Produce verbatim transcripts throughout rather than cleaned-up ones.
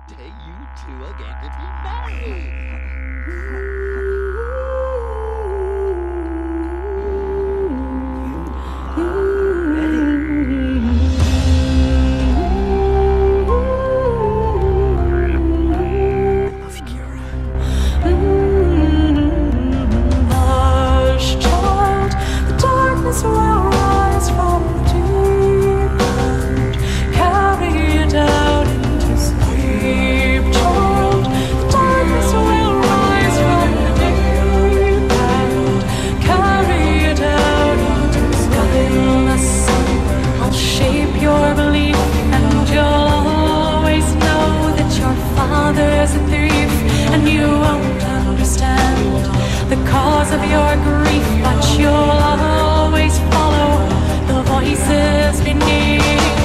day you two are going to be married. Of your grief, but you'll always follow the voices beneath.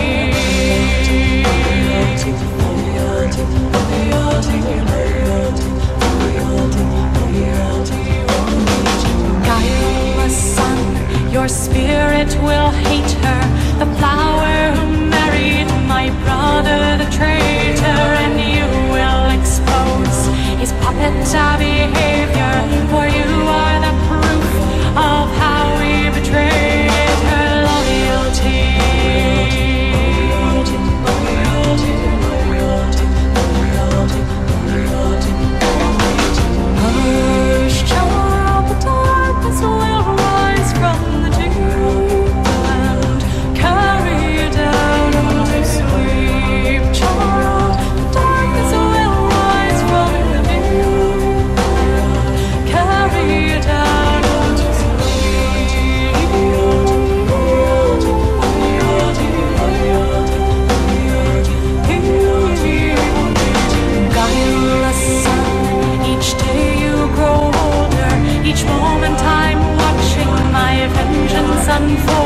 Guileless son, your spirit will hate her, the flower who married my brother, the traitor, and you will expose his puppet behavior, for you are the proof of how we betrayed her loyalty. Hush, child, the darkness will rise from the deep and carry you down to sleep. Child, the darkness will rise from the deep and carry you down to sleep. Guileless son, each day you grow older, each moment I'm watching my vengeance unfold.